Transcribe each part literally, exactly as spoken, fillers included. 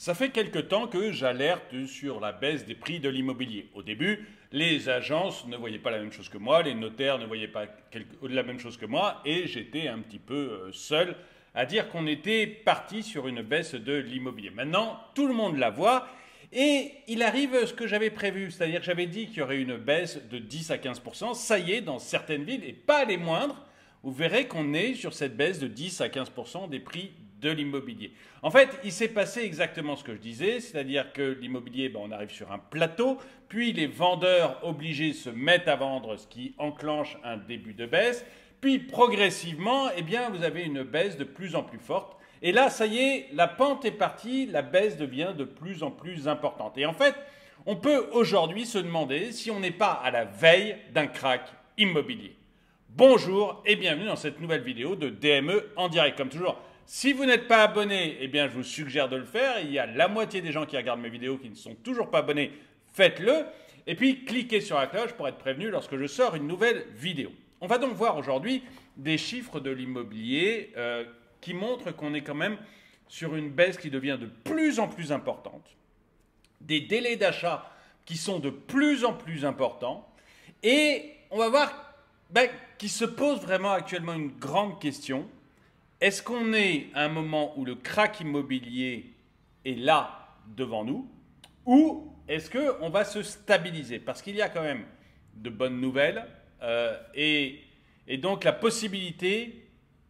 Ça fait quelque temps que j'alerte sur la baisse des prix de l'immobilier. Au début, les agences ne voyaient pas la même chose que moi, les notaires ne voyaient pas la même chose que moi, et j'étais un petit peu seul à dire qu'on était parti sur une baisse de l'immobilier. Maintenant, tout le monde la voit, et il arrive ce que j'avais prévu, c'est-à-dire que j'avais dit qu'il y aurait une baisse de dix à quinze pour cent. Ça y est, dans certaines villes, et pas les moindres, vous verrez qu'on est sur cette baisse de dix à quinze pour cent des prix de l'immobilier. En fait, il s'est passé exactement ce que je disais, c'est-à-dire que l'immobilier, ben, on arrive sur un plateau, puis les vendeurs obligés se mettent à vendre, ce qui enclenche un début de baisse, puis progressivement, eh bien, vous avez une baisse de plus en plus forte. Et là, ça y est, la pente est partie, la baisse devient de plus en plus importante. Et en fait, on peut aujourd'hui se demander si on n'est pas à la veille d'un krach immobilier. Bonjour et bienvenue dans cette nouvelle vidéo de D M E en direct. Comme toujours, si vous n'êtes pas abonné, eh bien je vous suggère de le faire. Il y a la moitié des gens qui regardent mes vidéos qui ne sont toujours pas abonnés. Faites-le. Et puis cliquez sur la cloche pour être prévenu lorsque je sors une nouvelle vidéo. On va donc voir aujourd'hui des chiffres de l'immobilier euh, qui montrent qu'on est quand même sur une baisse qui devient de plus en plus importante. Des délais d'achat qui sont de plus en plus importants. Et on va voir ben, qu'il se pose vraiment actuellement une grande question. Est-ce qu'on est à un moment où le krach immobilier est là devant nous, ou est-ce qu'on va se stabiliser? Parce qu'il y a quand même de bonnes nouvelles euh, et, et donc la possibilité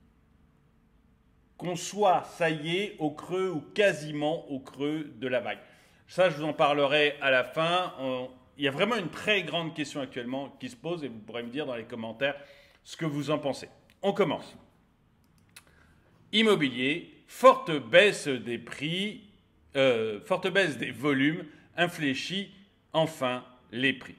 qu'on soit, ça y est, au creux ou quasiment au creux de la vague. Ça, je vous en parlerai à la fin. On, il y a vraiment une très grande question actuellement qui se pose et vous pourrez me dire dans les commentaires ce que vous en pensez. On commence. Immobilier, forte baisse des prix, euh, forte baisse des volumes, infléchit enfin les prix.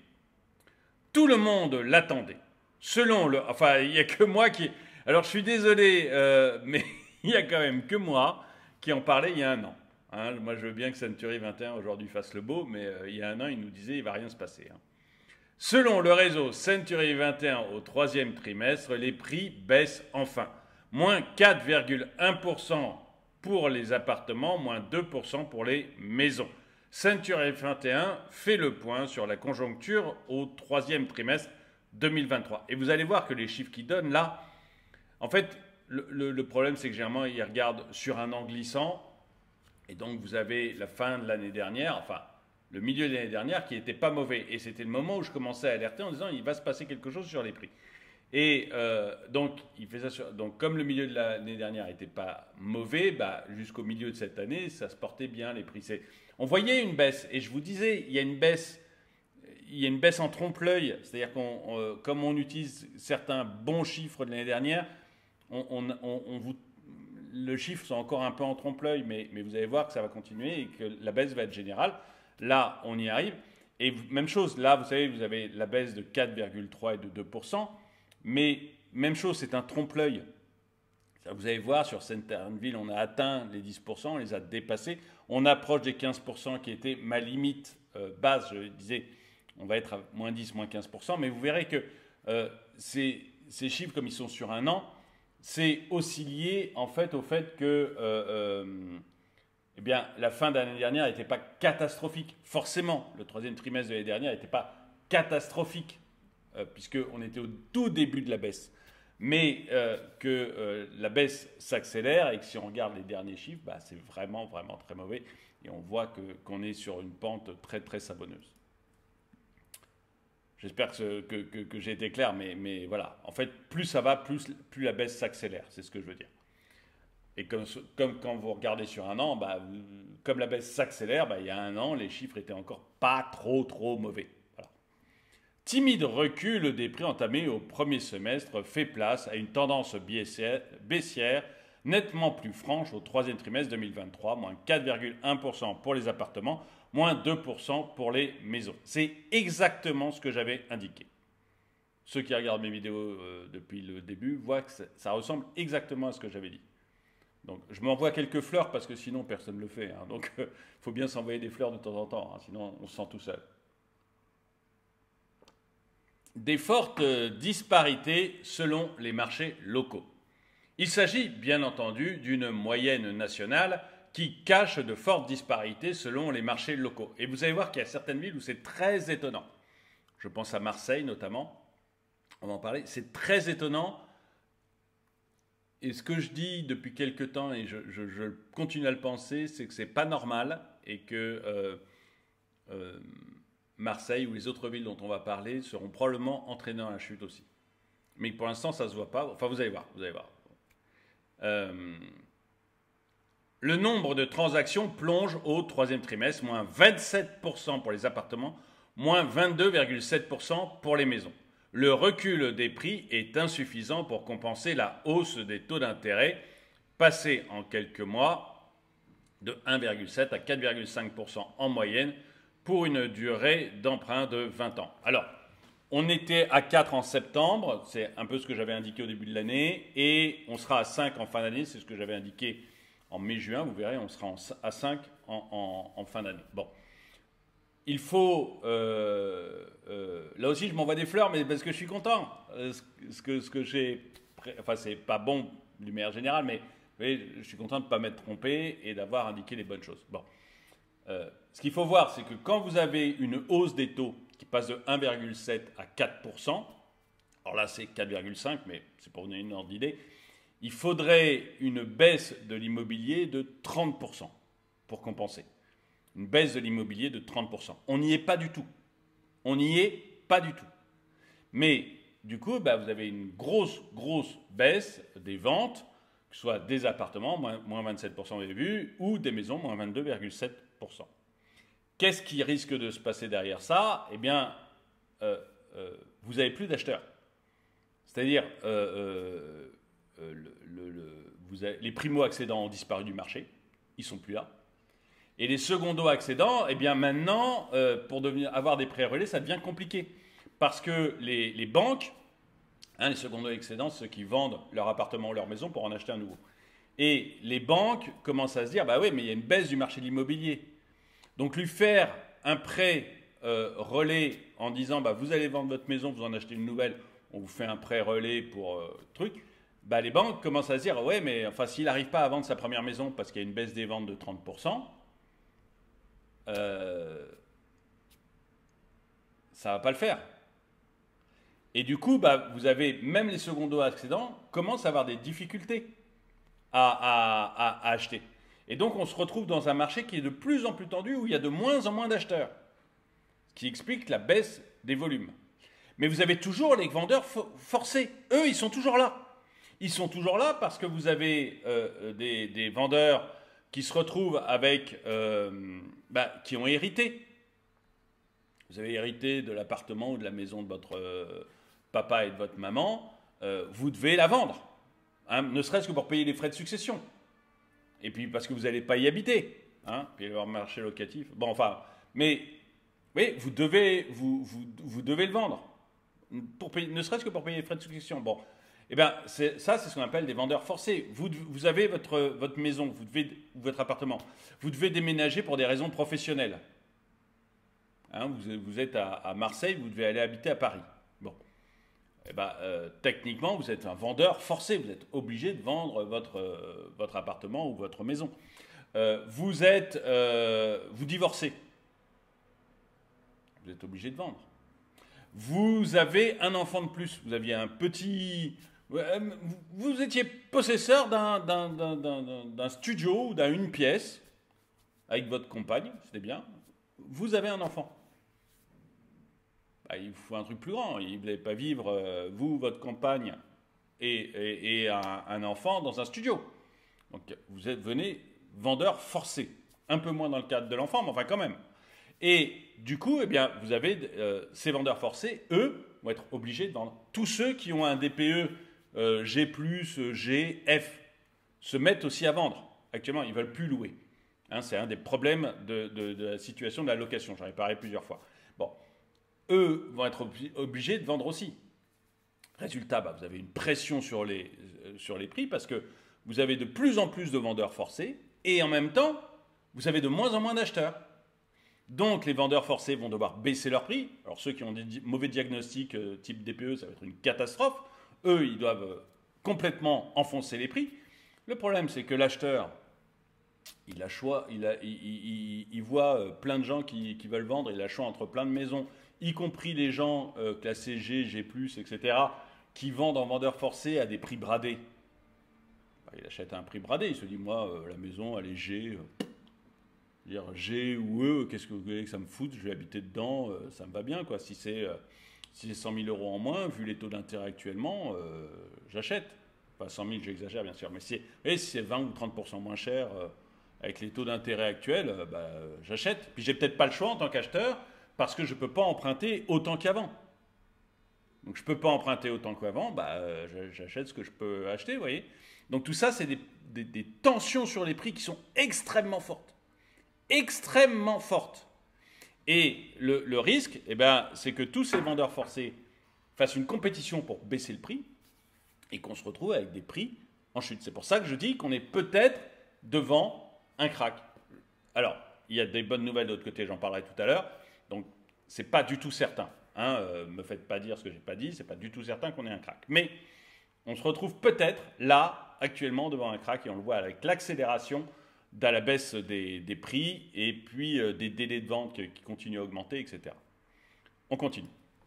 Tout le monde l'attendait. Selon le, enfin, il n'y a que moi qui, alors je suis désolé, euh, mais il n'y a quand même que moi qui en parlait il y a un an. Hein, moi, je veux bien que Century vingt et un aujourd'hui fasse le beau, mais euh, il y a un an, il nous disait il ne va rien se passer. Hein. Selon le réseau Century vingt et un au troisième trimestre, les prix baissent enfin. Moins quatre virgule un pour cent pour les appartements, moins deux pour cent pour les maisons. Century vingt et un fait le point sur la conjoncture au troisième trimestre deux mille vingt-trois. Et vous allez voir que les chiffres qu'ils donnent là, en fait, le, le, le problème, c'est que généralement, ils regardent sur un an glissant. Et donc, vous avez la fin de l'année dernière, enfin, le milieu de l'année dernière qui n'était pas mauvais. Et c'était le moment où je commençais à alerter en disant il va se passer quelque chose sur les prix. Et euh, donc, il fait ça sur, donc, comme le milieu de l'année dernière n'était pas mauvais, bah, jusqu'au milieu de cette année, ça se portait bien les prix. On voyait une baisse. Et je vous disais, il y a une baisse, il y a une baisse en trompe-l'œil. C'est-à-dire qu'on, euh, comme on utilise certains bons chiffres de l'année dernière, on, on, on, on vous le chiffre sont encore un peu en trompe-l'œil, mais, mais vous allez voir que ça va continuer et que la baisse va être générale. Là, on y arrive. Et même chose, là, vous savez, vous avez la baisse de quatre virgule trois et de deux pour cent. Mais même chose, c'est un trompe-l'œil. Vous allez voir, sur certaines villes, on a atteint les dix pour cent, on les a dépassés. On approche des quinze pour cent qui était ma limite euh, basse. Je disais, on va être à moins dix, moins quinze pour cent. Mais vous verrez que euh, ces, ces chiffres, comme ils sont sur un an, c'est aussi lié en fait au fait que euh, euh, eh bien, la fin de l'année dernière n'était pas catastrophique. Forcément, le troisième trimestre de l'année dernière n'était pas catastrophique, euh, puisqu'on était au tout début de la baisse. Mais euh, que euh, la baisse s'accélère et que si on regarde les derniers chiffres, bah, c'est vraiment, vraiment très mauvais. Et on voit que, qu'on est sur une pente très, très savonneuse. J'espère que, que, que, que j'ai été clair, mais, mais voilà. En fait, plus ça va, plus, plus la baisse s'accélère. C'est ce que je veux dire. Et comme, comme quand vous regardez sur un an, bah, comme la baisse s'accélère, bah, il y a un an, les chiffres étaient encore pas trop, trop mauvais. Voilà. Timide recul des prix entamés au premier semestre fait place à une tendance baissière, baissière nettement plus franche au troisième trimestre deux mille vingt-trois, moins quatre virgule un pour cent pour les appartements, moins deux pour cent pour les maisons. C'est exactement ce que j'avais indiqué. Ceux qui regardent mes vidéos euh, depuis le début voient que ça, ça ressemble exactement à ce que j'avais dit. Donc je m'envoie quelques fleurs parce que sinon personne ne le fait. Hein. Donc il euh, faut bien s'envoyer des fleurs de temps en temps, hein, sinon on se sent tout seul. Des fortes disparités selon les marchés locaux. Il s'agit bien entendu d'une moyenne nationale qui cache de fortes disparités selon les marchés locaux. Et vous allez voir qu'il y a certaines villes où c'est très étonnant. Je pense à Marseille notamment, on va en parler, c'est très étonnant. Et ce que je dis depuis quelque temps, et je, je, je continue à le penser, c'est que c'est pas normal et que euh, euh, Marseille ou les autres villes dont on va parler seront probablement entraînées dans la chute aussi. Mais pour l'instant, ça ne se voit pas. Enfin, vous allez voir, vous allez voir. Euh, le nombre de transactions plonge au troisième trimestre, moins vingt-sept pour cent pour les appartements, moins vingt-deux virgule sept pour cent pour les maisons. Le recul des prix est insuffisant pour compenser la hausse des taux d'intérêt, passés en quelques mois de un virgule sept à quatre virgule cinq pour cent en moyenne pour une durée d'emprunt de vingt ans. Alors, on était à quatre en septembre, c'est un peu ce que j'avais indiqué au début de l'année, et on sera à cinq en fin d'année, c'est ce que j'avais indiqué en mai-juin, vous verrez, on sera à cinq en, en, en fin d'année. Bon. Il faut, euh, euh, là aussi je m'envoie des fleurs, mais parce que je suis content. Euh, ce que, ce que j'ai, enfin c'est pas bon d'une manière générale, mais vous voyez, je suis content de ne pas m'être trompé et d'avoir indiqué les bonnes choses. Bon. Euh, ce qu'il faut voir, c'est que quand vous avez une hausse des taux qui passe de un virgule sept à quatre pour cent, alors là c'est quatre virgule cinq, mais c'est pour vous donner une ordre d'idée, il faudrait une baisse de l'immobilier de trente pour cent pour compenser. Une baisse de l'immobilier de trente pour cent. On n'y est pas du tout. On n'y est pas du tout. Mais du coup, bah, vous avez une grosse, grosse baisse des ventes, que ce soit des appartements, moins vingt-sept pour cent vous avez vu, ou des maisons, moins vingt-deux virgule sept pour cent. Qu'est-ce qui risque de se passer derrière ça? Eh bien, euh, euh, vous n'avez plus d'acheteurs. C'est-à-dire, euh, euh, le, le, le, vous avez, les primo-accédants ont disparu du marché. Ils ne sont plus là. Et les secondo-accédants, eh bien maintenant, euh, pour devenir, avoir des prêts relais, ça devient compliqué. Parce que les, les banques, hein, les secondo-accédants, ceux qui vendent leur appartement ou leur maison pour en acheter un nouveau. Et les banques commencent à se dire, bah oui, mais il y a une baisse du marché de l'immobilier. Donc lui faire un prêt euh, relais en disant, bah vous allez vendre votre maison, vous en achetez une nouvelle, on vous fait un prêt relais pour euh, truc, bah les banques commencent à se dire, ouais, mais enfin s'il n'arrive pas à vendre sa première maison parce qu'il y a une baisse des ventes de trente pour cent, Euh, ça ne va pas le faire. Et du coup, bah, vous avez, même les secondo-accédants commencent à avoir des difficultés à, à, à, à acheter. Et donc, on se retrouve dans un marché qui est de plus en plus tendu, où il y a de moins en moins d'acheteurs. Ce qui explique la baisse des volumes. Mais vous avez toujours les vendeurs forcés. Eux, ils sont toujours là. Ils sont toujours là parce que vous avez euh, des, des vendeurs qui se retrouvent avec, euh, bah, qui ont hérité. Vous avez hérité de l'appartement ou de la maison de votre euh, papa et de votre maman, euh, vous devez la vendre, hein, ne serait-ce que pour payer les frais de succession. Et puis parce que vous n'allez pas y habiter, hein, puis avoir un marché locatif. Bon, enfin, mais oui, vous devez, vous, vous, vous devez le vendre, pour payer, ne serait-ce que pour payer les frais de succession. Bon. Eh bien, ça, c'est ce qu'on appelle des vendeurs forcés. Vous, vous avez votre, votre maison, vous devez, ou votre appartement. Vous devez déménager pour des raisons professionnelles. Hein, vous, vous êtes à, à Marseille, vous devez aller habiter à Paris. Bon. Eh bien, euh, techniquement, vous êtes un vendeur forcé. Vous êtes obligé de vendre votre, euh, votre appartement ou votre maison. Euh, vous êtes, euh, vous divorcez. Vous êtes obligé de vendre. Vous avez un enfant de plus. Vous aviez un petit... Vous étiez possesseur d'un studio ou d'une pièce avec votre compagne, c'était bien. Vous avez un enfant. Bah, il vous faut un truc plus grand. Vous n'allez pas vivre, euh, vous, votre compagne et, et, et un, un enfant dans un studio. Donc vous êtes venez vendeur forcé. Un peu moins dans le cadre de l'enfant, mais enfin quand même. Et du coup, eh bien, vous avez euh, ces vendeurs forcés, eux, vont être obligés de vendre. Tous ceux qui ont un D P E Euh, G plus, G, F, se mettent aussi à vendre. Actuellement, ils ne veulent plus louer. Hein, c'est un des problèmes de, de, de la situation de la location. J'en ai parlé plusieurs fois. Bon, eux vont être obligés de vendre aussi. Résultat, bah, vous avez une pression sur les, euh, sur les prix parce que vous avez de plus en plus de vendeurs forcés et en même temps, vous avez de moins en moins d'acheteurs. Donc, les vendeurs forcés vont devoir baisser leurs prix. Alors, ceux qui ont des mauvais diagnostics euh, type D P E, ça va être une catastrophe. Eux, ils doivent complètement enfoncer les prix. Le problème, c'est que l'acheteur, il a choix, il, a, il, il, il voit plein de gens qui, qui veulent vendre, il a choix entre plein de maisons, y compris les gens euh, classés G, G plus, et cetera, qui vendent en vendeur forcé à des prix bradés. Bah, il achète à un prix bradé, il se dit, moi, euh, la maison, elle est G, euh, dire G ou E, qu'est-ce que vous voulez que ça me foute, je vais habiter dedans, euh, ça me va bien, quoi. Si c'est euh, si cent mille euros en moins, vu les taux d'intérêt actuellement, euh, j'achète. Pas cent mille, j'exagère bien sûr, mais si, si c'est vingt ou trente pour cent moins cher, euh, avec les taux d'intérêt actuels, euh, bah, euh, j'achète. Puis j'ai peut-être pas le choix en tant qu'acheteur, parce que je ne peux pas emprunter autant qu'avant. Donc je ne peux pas emprunter autant qu'avant, bah, euh, j'achète ce que je peux acheter, vous voyez. Donc tout ça, c'est des, des, des tensions sur les prix qui sont extrêmement fortes. Extrêmement fortes. Et le, le risque, eh ben, c'est que tous ces vendeurs forcés fassent une compétition pour baisser le prix et qu'on se retrouve avec des prix en chute. C'est pour ça que je dis qu'on est peut-être devant un crack. Alors, il y a des bonnes nouvelles de l'autre côté, j'en parlerai tout à l'heure. Donc, c'est pas du tout certain. Hein, euh, me faites pas dire ce que j'ai pas dit, c'est pas du tout certain qu'on ait un crack. Mais on se retrouve peut-être là, actuellement, devant un crack, et on le voit avec l'accélération de la baisse des, des prix et puis euh, des délais de vente qui, qui continuent à augmenter, et cetera. On continue.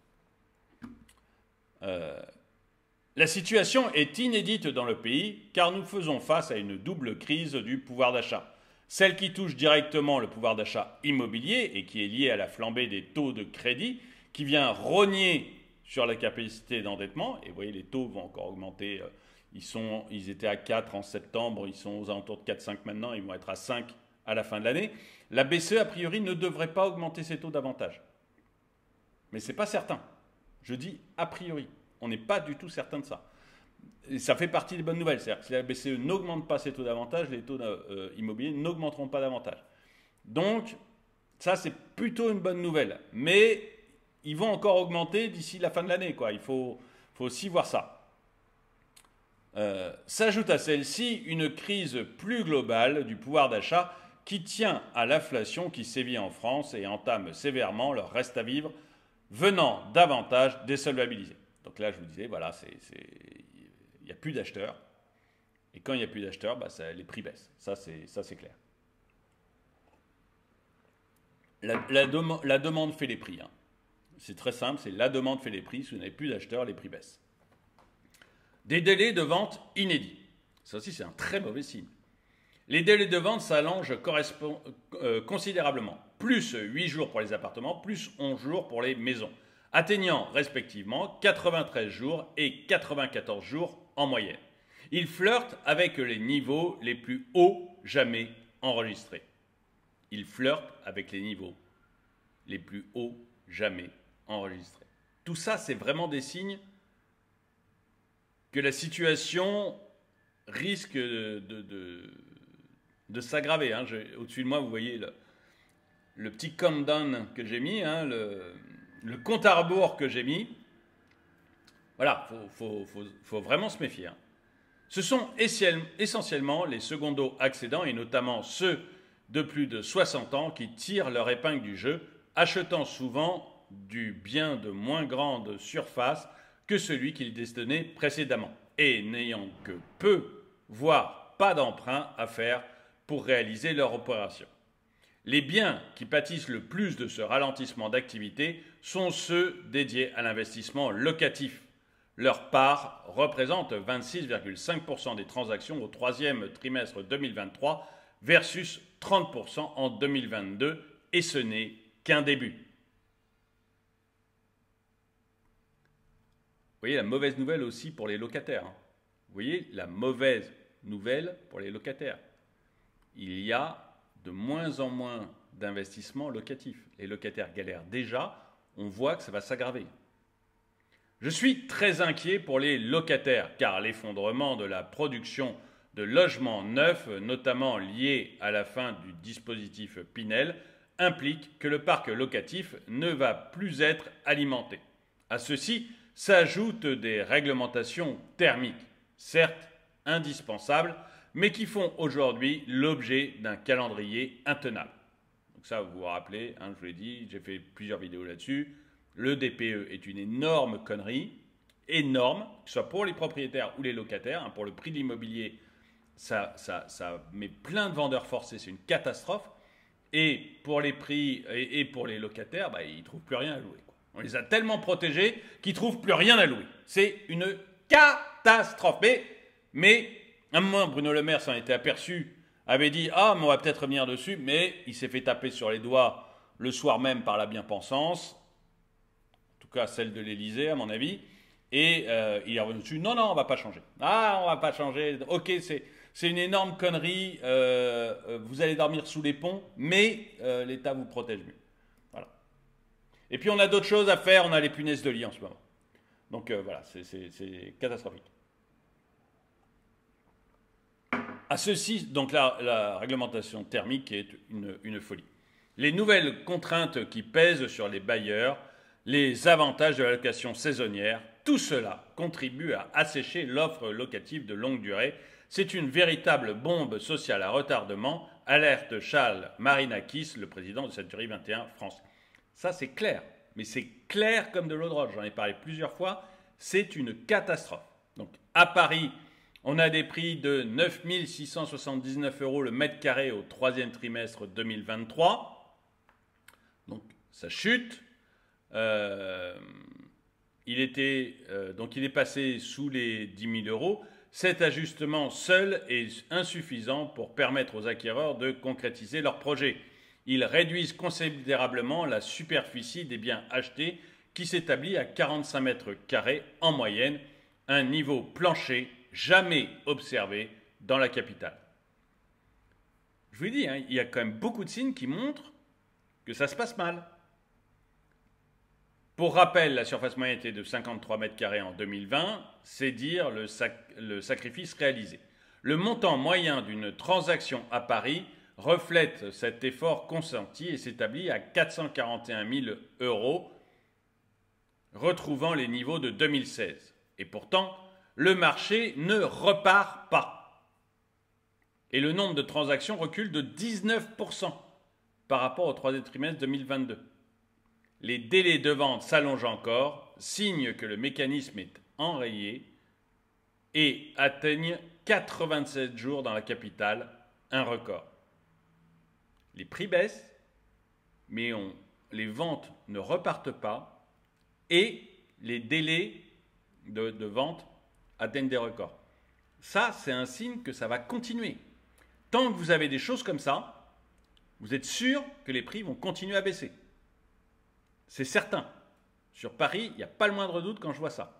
Euh, la situation est inédite dans le pays car nous faisons face à une double crise du pouvoir d'achat. Celle qui touche directement le pouvoir d'achat immobilier et qui est liée à la flambée des taux de crédit, qui vient rogner sur la capacité d'endettement. Et vous voyez, les taux vont encore augmenter. Ils, sont, ils étaient à quatre en septembre, ils sont aux alentours de quatre virgule cinq maintenant, ils vont être à cinq à la fin de l'année. La B C E, a priori, ne devrait pas augmenter ses taux davantage. Mais ce n'est pas certain. Je dis a priori. On n'est pas du tout certain de ça. Et ça fait partie des bonnes nouvelles. C'est-à-dire que si la B C E n'augmente pas ses taux davantage, les taux euh, immobiliers n'augmenteront pas davantage. Donc, ça, c'est plutôt une bonne nouvelle. Mais ils vont encore augmenter d'ici la fin de l'année, quoi. Il faut, faut aussi voir ça. Euh, s'ajoute à celle-ci une crise plus globale du pouvoir d'achat qui tient à l'inflation qui sévit en France et entame sévèrement leur reste à vivre, venant davantage désolvabiliser. Donc là, je vous disais, voilà, il n'y a plus d'acheteurs. Et quand il n'y a plus d'acheteurs, bah, ça, les prix baissent. Ça, c'est clair. La, la, dem la demande fait les prix. Hein. C'est très simple, c'est la demande fait les prix. Si vous n'avez plus d'acheteurs, les prix baissent. Des délais de vente inédits. Ça aussi, c'est un très mauvais signe. Les délais de vente s'allongent euh, considérablement. Plus huit jours pour les appartements, plus onze jours pour les maisons, atteignant respectivement quatre-vingt-treize jours et quatre-vingt-quatorze jours en moyenne. Ils flirtent avec les niveaux les plus hauts jamais enregistrés. Ils flirtent avec les niveaux les plus hauts jamais enregistrés. Tout ça, c'est vraiment des signes que la situation risque de, de, de, de s'aggraver. Hein. Au-dessus de moi, vous voyez le, le petit countdown que j'ai mis, hein, le, le compte à rebours que j'ai mis. Voilà, il faut, faut, faut, faut vraiment se méfier. Hein. Ce sont essentiellement les secondos accédants, et notamment ceux de plus de soixante ans, qui tirent leur épingle du jeu, achetant souvent du bien de moins grande surface que celui qu'ils détenaient précédemment, et n'ayant que peu, voire pas d'emprunt à faire pour réaliser leur opération. Les biens qui pâtissent le plus de ce ralentissement d'activité sont ceux dédiés à l'investissement locatif. Leur part représente vingt-six virgule cinq pour cent des transactions au troisième trimestre deux mille vingt-trois versus trente pour cent en deux mille vingt-deux, et ce n'est qu'un début. Vous voyez la mauvaise nouvelle aussi pour les locataires. Hein. Vous voyez la mauvaise nouvelle pour les locataires. Il y a de moins en moins d'investissements locatifs. Les locataires galèrent déjà, on voit que ça va s'aggraver. Je suis très inquiet pour les locataires, car l'effondrement de la production de logements neufs, notamment lié à la fin du dispositif Pinel, implique que le parc locatif ne va plus être alimenté. À ceci s'ajoutent des réglementations thermiques, certes indispensables, mais qui font aujourd'hui l'objet d'un calendrier intenable. Donc ça, vous vous rappelez, hein, je vous l'ai dit, j'ai fait plusieurs vidéos là-dessus. Le D P E est une énorme connerie, énorme, que ce soit pour les propriétaires ou les locataires. Hein, pour le prix de l'immobilier, ça, ça, ça met plein de vendeurs forcés, c'est une catastrophe. Et pour les prix et, et pour les locataires, bah, ils ne trouvent plus rien à louer, quoi. On les a tellement protégés qu'ils ne trouvent plus rien à louer. C'est une catastrophe. Mais, mais à un moment, Bruno Le Maire s'en était aperçu, avait dit « Ah, mais on va peut-être revenir dessus », mais il s'est fait taper sur les doigts le soir même par la bien-pensance, en tout cas celle de l'Élysée à mon avis, et euh, il est revenu dessus « Non, non, on ne va pas changer. Ah, on ne va pas changer. Ok, c'est... C'est une énorme connerie, euh, euh, vous allez dormir sous les ponts, mais euh, l'État vous protège mieux. » Voilà. Et puis on a d'autres choses à faire, on a les punaises de lit en ce moment. Donc euh, voilà, c'est catastrophique. À ceci, donc la, la réglementation thermique est une, une folie. Les nouvelles contraintes qui pèsent sur les bailleurs, les avantages de la location saisonnière, tout cela contribue à assécher l'offre locative de longue durée. C'est une véritable bombe sociale à retardement, alerte Charles Marinakis, le président de Century vingt et un France. Ça, c'est clair, mais c'est clair comme de l'eau de roche. J'en ai parlé plusieurs fois. C'est une catastrophe. Donc, à Paris, on a des prix de neuf mille six cent soixante-dix-neuf euros le mètre carré au troisième trimestre deux mille vingt-trois. Donc, ça chute. Euh, il, était, euh, donc il est passé sous les dix mille euros. Cet ajustement seul est insuffisant pour permettre aux acquéreurs de concrétiser leurs projets. Ils réduisent considérablement la superficie des biens achetés qui s'établit à quarante-cinq mètres carrés en moyenne, un niveau plancher jamais observé dans la capitale. Je vous dis, hein, il y a quand même beaucoup de signes qui montrent que ça se passe mal. Pour rappel, la surface moyenne était de cinquante-trois mètres carrés en deux mille vingt, c'est dire le, sac le sacrifice réalisé. Le montant moyen d'une transaction à Paris reflète cet effort consenti et s'établit à quatre cent quarante et un mille euros, retrouvant les niveaux de deux mille seize. Et pourtant, le marché ne repart pas. Et le nombre de transactions recule de dix-neuf pour cent par rapport au troisième trimestre deux mille vingt-deux. Les délais de vente s'allongent encore, signe que le mécanisme est enrayé et atteignent quatre-vingt-sept jours dans la capitale, un record. Les prix baissent, mais on, les ventes ne repartent pas et les délais de, de vente atteignent des records. Ça, c'est un signe que ça va continuer. Tant que vous avez des choses comme ça, vous êtes sûr que les prix vont continuer à baisser. C'est certain. Sur Paris, il n'y a pas le moindre doute quand je vois ça.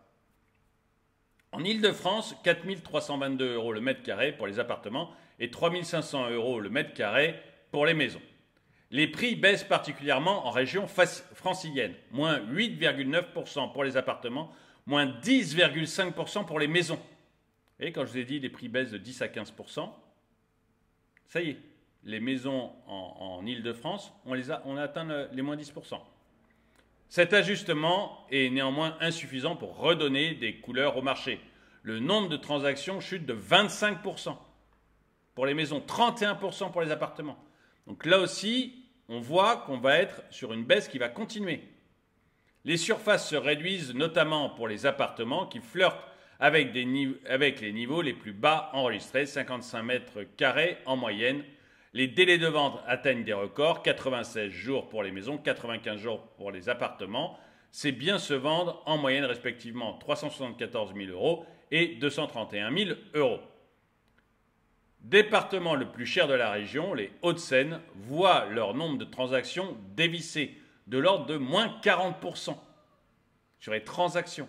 En Ile-de-France, quatre mille trois cent vingt-deux euros le mètre carré pour les appartements et trois mille cinq cents euros le mètre carré pour les maisons. Les prix baissent particulièrement en région francilienne, moins huit virgule neuf pour cent pour les appartements, moins dix virgule cinq pour cent pour les maisons. Et quand je vous ai dit les prix baissent de dix à quinze pour cent, ça y est, les maisons en, en Ile-de-France, on, les a, on a atteint les moins dix pour cent. Cet ajustement est néanmoins insuffisant pour redonner des couleurs au marché. Le nombre de transactions chute de vingt-cinq pour cent pour les maisons, trente et un pour cent pour les appartements. Donc là aussi, on voit qu'on va être sur une baisse qui va continuer. Les surfaces se réduisent notamment pour les appartements qui flirtent avec, des avec les niveaux les plus bas enregistrés, cinquante-cinq mètres carrés en moyenne. Les délais de vente atteignent des records, quatre-vingt-seize jours pour les maisons, quatre-vingt-quinze jours pour les appartements. Ces biens se vendent en moyenne respectivement trois cent soixante-quatorze mille euros et deux cent trente et un mille euros. Département le plus cher de la région, les Hauts-de-Seine, voient leur nombre de transactions dévisser de l'ordre de moins quarante pour cent sur les transactions.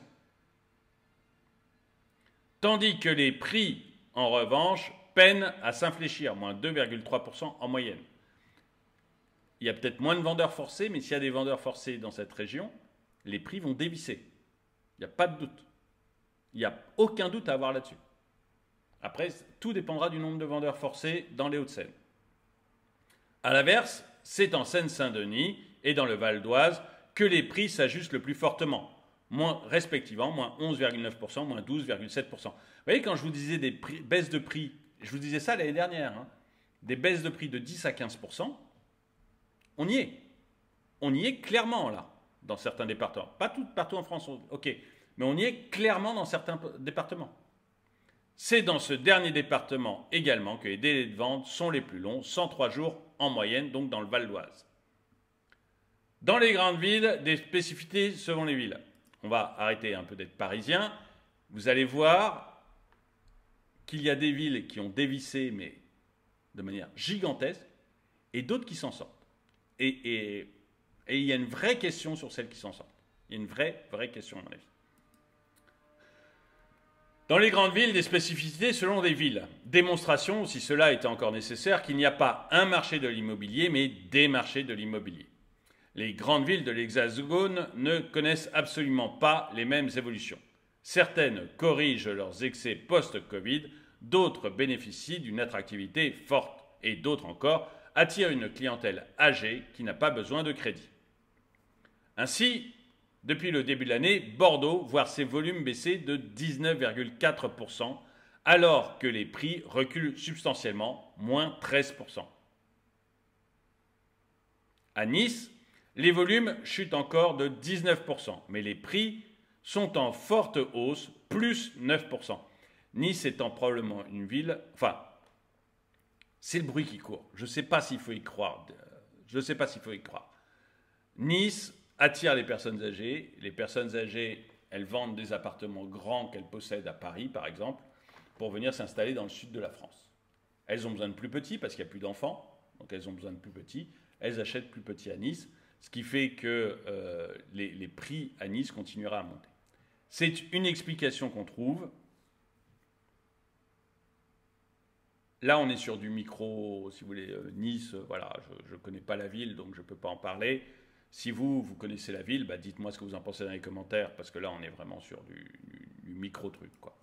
Tandis que les prix, en revanche, peinent à s'infléchir, moins deux virgule trois pour cent en moyenne. Il y a peut-être moins de vendeurs forcés, mais s'il y a des vendeurs forcés dans cette région, les prix vont dévisser. Il n'y a pas de doute. Il n'y a aucun doute à avoir là-dessus. Après, tout dépendra du nombre de vendeurs forcés dans les Hauts-de-Seine. A l'inverse, c'est en Seine-Saint-Denis et dans le Val d'Oise que les prix s'ajustent le plus fortement, moins, respectivement moins onze virgule neuf pour cent, moins douze virgule sept pour cent. Vous voyez, quand je vous disais des prix, baisses de prix, je vous disais ça l'année dernière, hein, des baisses de prix de dix à quinze pour cent, on y est. On y est clairement là, dans certains départements. Pas tout, partout en France, ok, mais on y est clairement dans certains départements. C'est dans ce dernier département également que les délais de vente sont les plus longs, cent trois jours en moyenne, donc dans le Val d'Oise. Dans les grandes villes, des spécificités selon les villes. On va arrêter un peu d'être parisien. Vous allez voir qu'il y a des villes qui ont dévissé, mais de manière gigantesque, et d'autres qui s'en sortent. Et, et, et il y a une vraie question sur celles qui s'en sortent. Il y a une vraie, vraie question, à mon avis. Dans les grandes villes, des spécificités selon les villes. Démonstration, si cela était encore nécessaire, qu'il n'y a pas un marché de l'immobilier, mais des marchés de l'immobilier. Les grandes villes de l'Hexagone ne connaissent absolument pas les mêmes évolutions. Certaines corrigent leurs excès post-Covid, d'autres bénéficient d'une attractivité forte et d'autres encore attirent une clientèle âgée qui n'a pas besoin de crédit. Ainsi, depuis le début de l'année, Bordeaux voit ses volumes baisser de dix-neuf virgule quatre pour cent alors que les prix reculent substantiellement, moins treize pour cent. À Nice, les volumes chutent encore de dix-neuf pour cent, mais les prix sont en forte hausse, plus neuf pour cent. Nice étant probablement une ville... Enfin, c'est le bruit qui court. Je ne sais pas s'il faut y croire. Je ne sais pas s'il faut y croire. Nice attire les personnes âgées. Les personnes âgées, elles vendent des appartements grands qu'elles possèdent à Paris, par exemple, pour venir s'installer dans le sud de la France. Elles ont besoin de plus petits parce qu'il n'y a plus d'enfants, donc elles ont besoin de plus petits. Elles achètent plus petits à Nice, ce qui fait que euh, les, les prix à Nice continuera à monter. C'est une explication qu'on trouve. Là, on est sur du micro, si vous voulez, euh, Nice, euh, voilà, je ne connais pas la ville, donc je ne peux pas en parler. Si vous, vous connaissez la ville, bah dites-moi ce que vous en pensez dans les commentaires, parce que là, on est vraiment sur du, du, du micro-truc, quoi.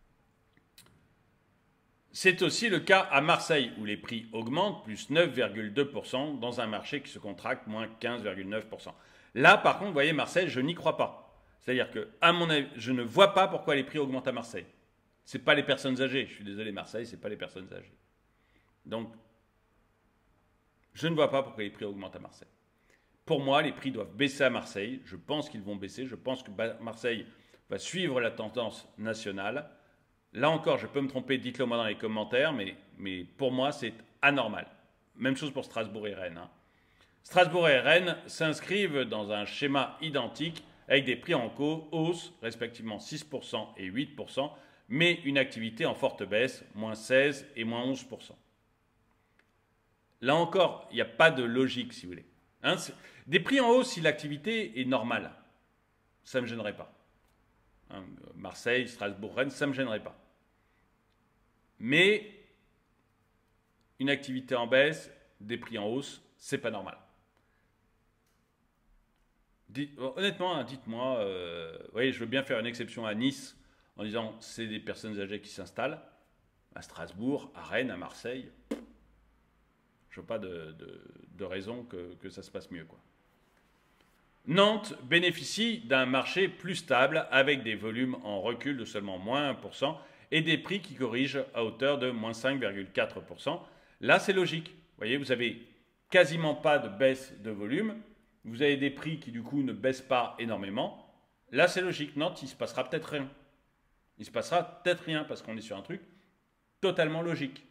C'est aussi le cas à Marseille, où les prix augmentent, plus neuf virgule deux pour cent, dans un marché qui se contracte, moins quinze virgule neuf pour cent. Là, par contre, vous voyez, Marseille, je n'y crois pas. C'est-à-dire que, à mon avis, je ne vois pas pourquoi les prix augmentent à Marseille. Ce n'est pas les personnes âgées. Je suis désolé, Marseille, ce n'est pas les personnes âgées. Donc, je ne vois pas pourquoi les prix augmentent à Marseille. Pour moi, les prix doivent baisser à Marseille. Je pense qu'ils vont baisser. Je pense que Marseille va suivre la tendance nationale. Là encore, je peux me tromper, dites-le moi dans les commentaires, mais, mais pour moi, c'est anormal. Même chose pour Strasbourg et Rennes. Hein. Strasbourg et Rennes s'inscrivent dans un schéma identique avec des prix en hausse, respectivement six pour cent et huit pour cent, mais une activité en forte baisse, moins seize et moins onze pour cent. Là encore, il n'y a pas de logique, si vous voulez. Hein, des prix en hausse si l'activité est normale, ça ne me gênerait pas. Hein, Marseille, Strasbourg, Rennes, ça ne me gênerait pas. Mais une activité en baisse, des prix en hausse, c'est pas normal. Dites, honnêtement, hein, dites-moi, euh, oui, je veux bien faire une exception à Nice en disant c'est des personnes âgées qui s'installent. À Strasbourg, à Rennes, à Marseille, je ne vois pas de, de, de raison que, que ça se passe mieux, quoi. Nantes bénéficie d'un marché plus stable avec des volumes en recul de seulement moins un pour cent et des prix qui corrigent à hauteur de moins cinq virgule quatre pour cent. Là, c'est logique. Vous voyez, vous n'avez quasiment pas de baisse de volume. Vous avez des prix qui, du coup, ne baissent pas énormément. Là, c'est logique. Nantes, il ne se passera peut-être rien. Il ne se passera peut-être rien parce qu'on est sur un truc totalement logique.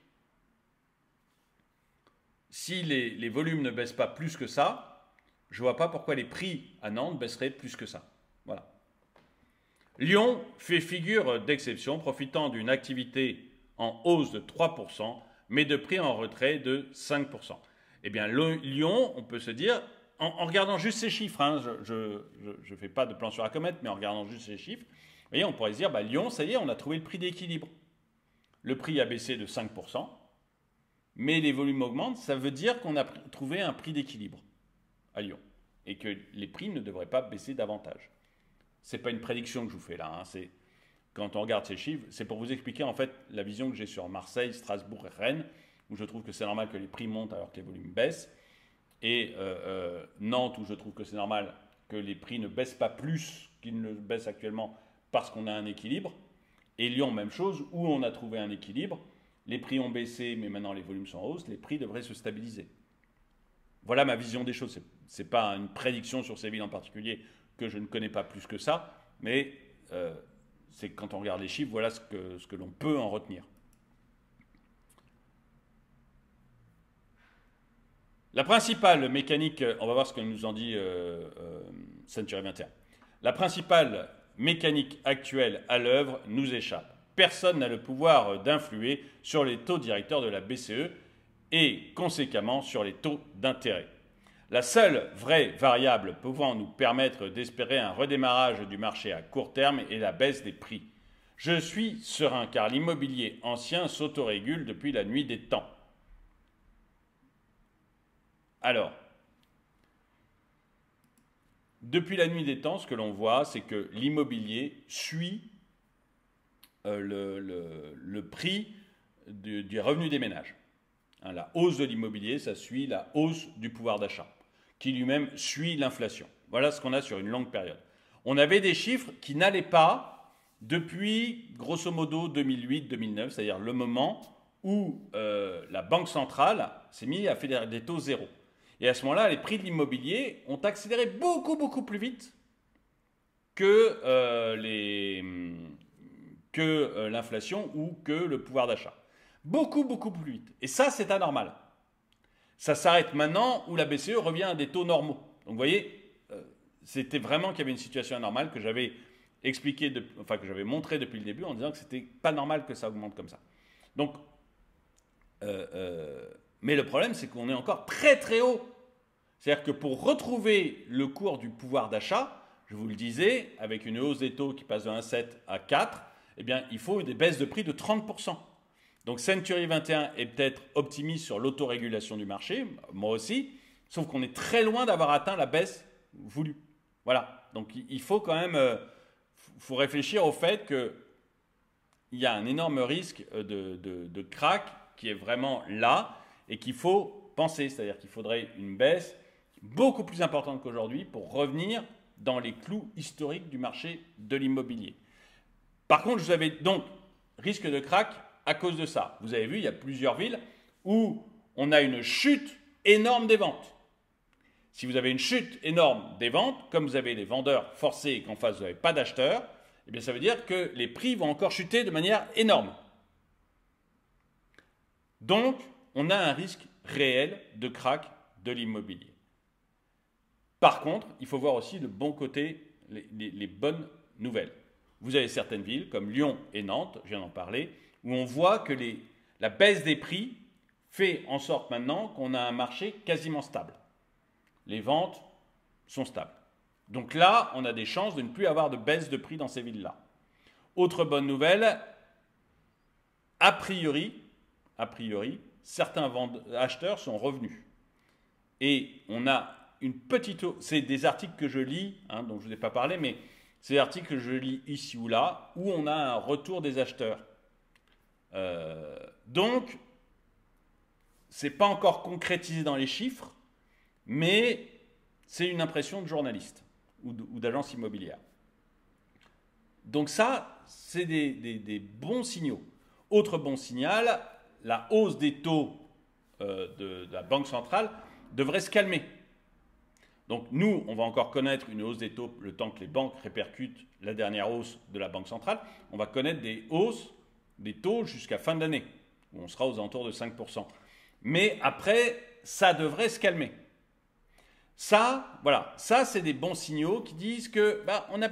Si les, les volumes ne baissent pas plus que ça, je ne vois pas pourquoi les prix à Nantes baisseraient plus que ça. Voilà. Lyon fait figure d'exception, profitant d'une activité en hausse de trois pour cent, mais de prix en retrait de cinq pour cent. Eh bien, le, Lyon, on peut se dire, en, en regardant juste ces chiffres, hein, je ne fais pas de plan sur la comète, mais en regardant juste ces chiffres, vous voyez, on pourrait se dire, bah, Lyon, ça y est, on a trouvé le prix d'équilibre. Le prix a baissé de cinq pour cent, mais les volumes augmentent, ça veut dire qu'on a trouvé un prix d'équilibre à Lyon et que les prix ne devraient pas baisser davantage. Ce n'est pas une prédiction que je vous fais là, hein, c'est quand on regarde ces chiffres, c'est pour vous expliquer en fait la vision que j'ai sur Marseille, Strasbourg et Rennes, où je trouve que c'est normal que les prix montent alors que les volumes baissent, et euh, euh, Nantes, où je trouve que c'est normal que les prix ne baissent pas plus qu'ils ne baissent actuellement parce qu'on a un équilibre, et Lyon, même chose, où on a trouvé un équilibre, les prix ont baissé, mais maintenant les volumes sont en hausse, les prix devraient se stabiliser. Voilà ma vision des choses. Ce n'est pas une prédiction sur ces villes en particulier que je ne connais pas plus que ça, mais euh, c'est que quand on regarde les chiffres, voilà ce que, ce que l'on peut en retenir. La principale mécanique, on va voir ce que nous en dit euh, euh, Century vingt et un. La principale mécanique actuelle à l'œuvre nous échappe. Personne n'a le pouvoir d'influer sur les taux directeurs de la B C E et conséquemment sur les taux d'intérêt. La seule vraie variable pouvant nous permettre d'espérer un redémarrage du marché à court terme est la baisse des prix. Je suis serein car l'immobilier ancien s'autorégule depuis la nuit des temps. Alors, depuis la nuit des temps, ce que l'on voit, c'est que l'immobilier suit euh, le, le, le prix du, du revenu des ménages. Hein, la hausse de l'immobilier, ça suit la hausse du pouvoir d'achat, qui lui-même suit l'inflation. Voilà ce qu'on a sur une longue période. On avait des chiffres qui n'allaient pas depuis, grosso modo, deux mille huit deux mille neuf, c'est-à-dire le moment où euh, la Banque centrale s'est mise à faire des taux zéro. Et à ce moment-là, les prix de l'immobilier ont accéléré beaucoup, beaucoup plus vite que, euh, les, que euh, l'inflation ou que le pouvoir d'achat. Beaucoup, beaucoup plus vite. Et ça, c'est anormal. Ça s'arrête maintenant où la B C E revient à des taux normaux. Donc vous voyez, euh, c'était vraiment qu'il y avait une situation anormale que j'avais expliqué, de, enfin que j'avais montré depuis le début en disant que c'était pas normal que ça augmente comme ça. Donc, euh, euh, mais le problème, c'est qu'on est encore très très haut. C'est-à-dire que pour retrouver le cours du pouvoir d'achat, je vous le disais, avec une hausse des taux qui passe de un virgule sept à quatre, eh bien, il faut des baisses de prix de trente pour cent. Donc Century vingt et un est peut-être optimiste sur l'autorégulation du marché, moi aussi, sauf qu'on est très loin d'avoir atteint la baisse voulue. Voilà, donc il faut quand même euh, faut réfléchir au fait qu'il y a un énorme risque de, de, de crack qui est vraiment là et qu'il faut penser, c'est-à-dire qu'il faudrait une baisse beaucoup plus importante qu'aujourd'hui pour revenir dans les clous historiques du marché de l'immobilier. Par contre, vous avez donc risque de crack à cause de ça. Vous avez vu, il y a plusieurs villes où on a une chute énorme des ventes. Si vous avez une chute énorme des ventes, comme vous avez les vendeurs forcés et qu'en face vous n'avez pas d'acheteurs, eh bien ça veut dire que les prix vont encore chuter de manière énorme. Donc, on a un risque réel de crack de l'immobilier. Par contre, il faut voir aussi le bon côté, les, les, les bonnes nouvelles. Vous avez certaines villes comme Lyon et Nantes, je viens d'en parler, où on voit que les, la baisse des prix fait en sorte maintenant qu'on a un marché quasiment stable. Les ventes sont stables. Donc là, on a des chances de ne plus avoir de baisse de prix dans ces villes-là. Autre bonne nouvelle, a priori, a priori, certains vendeurs, acheteurs sont revenus. Et on a une petite... C'est des articles que je lis, hein, dont je ne vous ai pas parlé, mais c'est des articles que je lis ici ou là, où on a un retour des acheteurs. Euh, donc, ce n'est pas encore concrétisé dans les chiffres, mais c'est une impression de journaliste ou d'agence immobilière. Donc ça, c'est des, des, des bons signaux. Autre bon signal, la hausse des taux euh, de, de la Banque centrale devrait se calmer. Donc nous, on va encore connaître une hausse des taux le temps que les banques répercutent la dernière hausse de la Banque centrale. On va connaître des hausses des taux jusqu'à fin de l'année, où on sera aux alentours de cinq pour cent. Mais après, ça devrait se calmer. Ça, voilà, ça c'est des bons signaux qui disent que bah, on a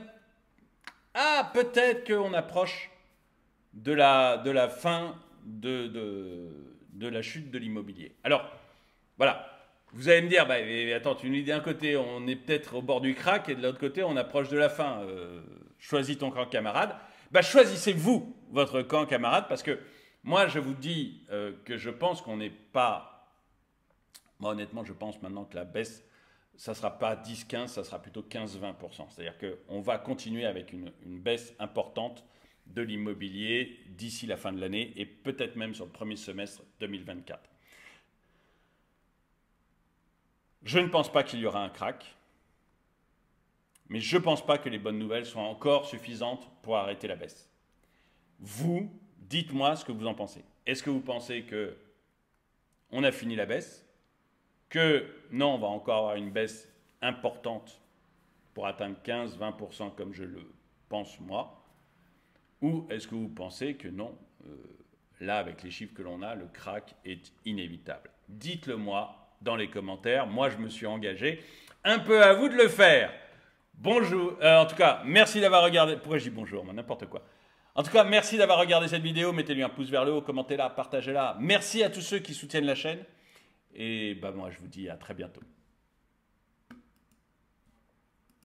ah peut-être qu'on approche de la, de la fin de, de, de la chute de l'immobilier. Alors, voilà. Vous allez me dire, bah, attends, tu nous dis d'un côté, on est peut-être au bord du crack, et de l'autre côté, on approche de la fin. Euh, choisis ton camp, camarade. Bah, choisissez-vous votre camp, camarade, parce que moi, je vous dis euh, que je pense qu'on n'est pas... Moi, honnêtement, je pense maintenant que la baisse, ça ne sera pas dix quinze, ça sera plutôt quinze vingt pour cent. C'est-à-dire qu'on va continuer avec une, une baisse importante de l'immobilier d'ici la fin de l'année, et peut-être même sur le premier semestre deux mille vingt-quatre. Je ne pense pas qu'il y aura un crack, mais je ne pense pas que les bonnes nouvelles soient encore suffisantes pour arrêter la baisse. Vous, dites-moi ce que vous en pensez. Est-ce que vous pensez qu'on a fini la baisse? Que non, on va encore avoir une baisse importante pour atteindre quinze à vingt pour cent comme je le pense moi? Ou est-ce que vous pensez que non, euh, là, avec les chiffres que l'on a, le crack est inévitable? Dites-le moi dans les commentaires. Moi, je me suis engagé. Un peu à vous de le faire. Bonjour. Euh, en tout cas, merci d'avoir regardé. Pourquoi je dis bonjour? N'importe quoi. En tout cas, merci d'avoir regardé cette vidéo. Mettez-lui un pouce vers le haut, commentez-la, partagez-la. Merci à tous ceux qui soutiennent la chaîne. Et bah, moi, je vous dis à très bientôt.